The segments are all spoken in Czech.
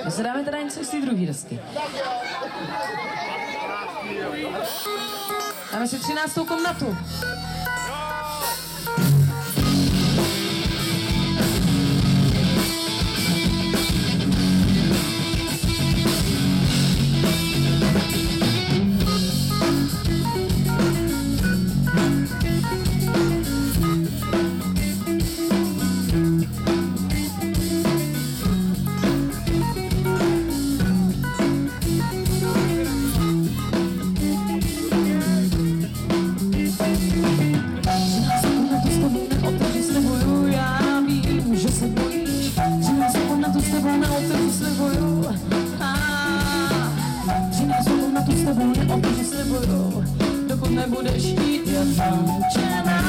To se dáme teda něco z té druhé desky. Dáme si 13. komnatu. Dokud nebudeš chtít, je zamčená.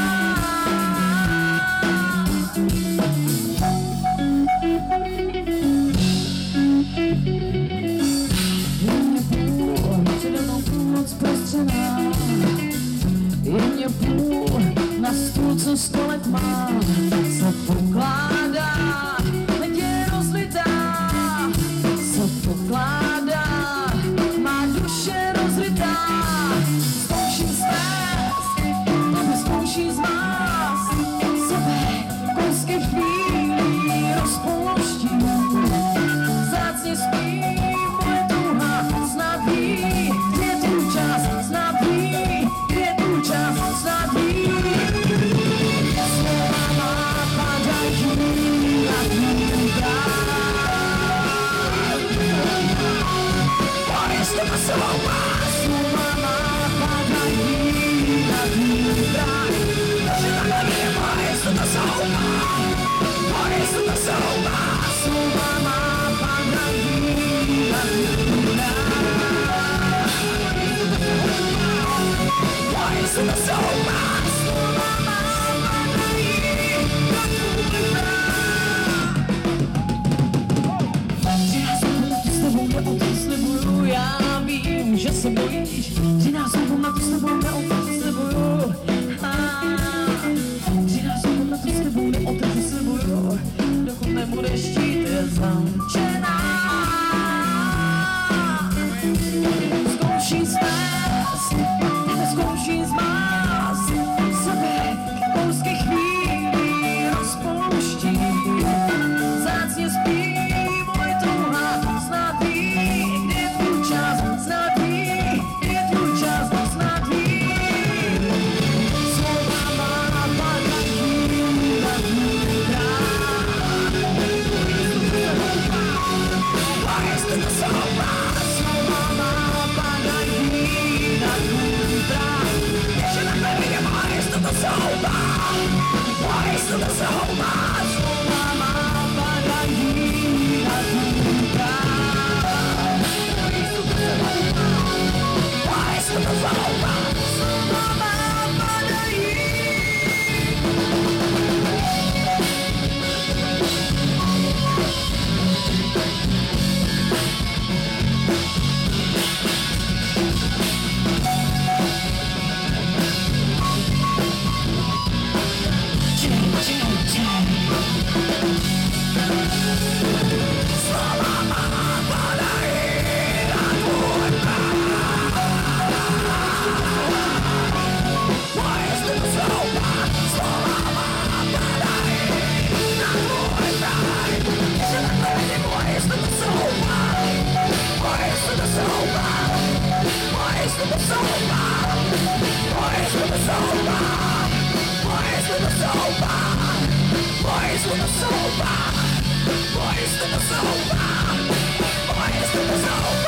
Je mě půl, přede mnou půlnoc prostřená. Je mě půl, na stůl, co 100 let má, se pokládá, teď je rozlitá, se pokládá, má duše rozlitá. Zkouším svést, tebe zkouší z vás, sebe kousky chvílí rozpouští. Vzácně spí moje touha, snad ví, kde je tu čas, snad ví, kde je tu čas, snad ví. Slova má padají na tvůj brát. A jestli to slova má padají na tvůj brát. Že takhle nevím, a jestli to slova, a jestli to slova. Slova má padají na tvůj brát. A jestli to slova, slova má padají na tvůj brát. 13 komnatu s tebou neodeslibuju, já vím, že se bojíš. 13 komnatu s tebou neodeslibuju. 13 komnatu s tebou neodeslibuju. Dokud nebudeš chtít, je zamčená. Zkouší svést, nezkouší zmást, sebe kousky chvílí rozpouští. Vzácně spí moje touha, snad ví, kde je tvůj čas, snad ví, kde je tvůj čas, snad ví. Slova má padají na tvůj brát. A jestli to slova, slova má padají na tvůj brát. Že takhle vidím, a jestli to slova, a jestli to slova, slova má padají na tvůj brát. A jestli to slova, slova má padají. Slova má padají na tvůj brát. A jestli to slova, slova má padají na tvůj brát. Že takhle vidím, a jestli to slova, a jestli to slova, a jestli to slova, a jestli to slova, a jestli to slova, a jestli to slova, a jestli to slova, a jestli to slova.